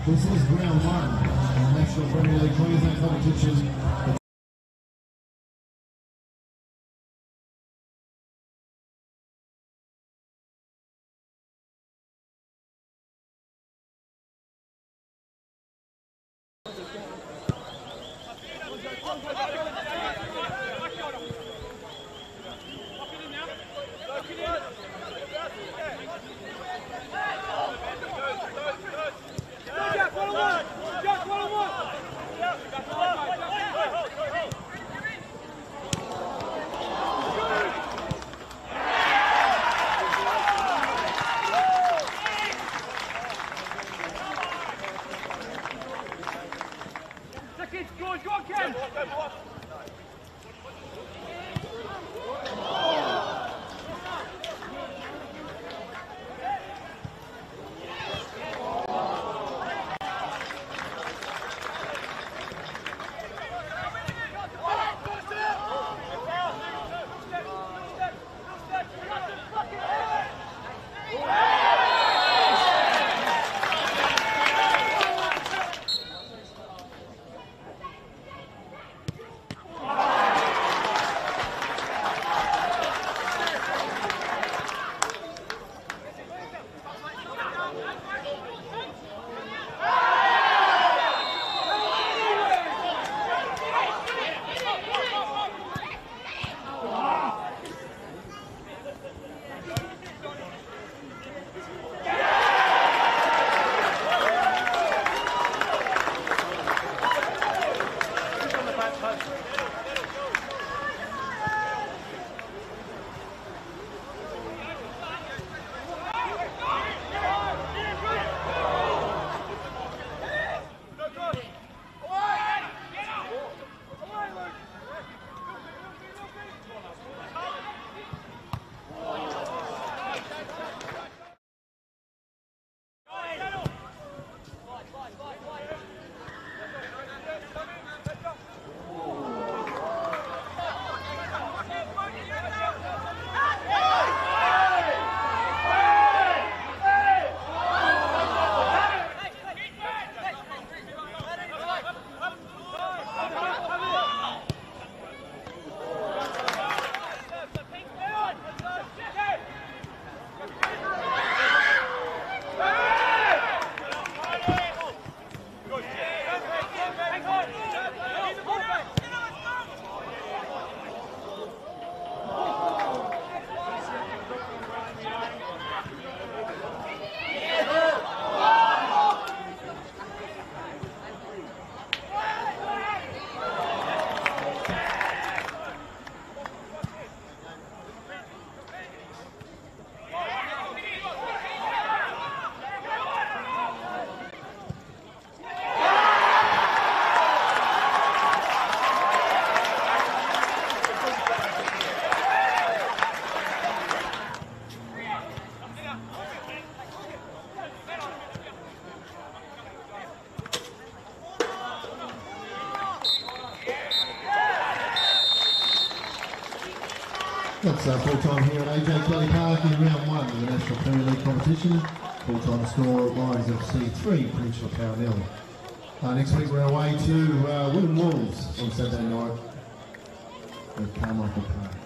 This is round one of the National Premier League Queensland competition. That's full-time here at AJ Kelly Park in round one of the National Premier League competition. Full-time score Lions FC 3, Peninsula Power 0. Next week we're away to Woodland Wolves on Saturday night at Carmichael Park.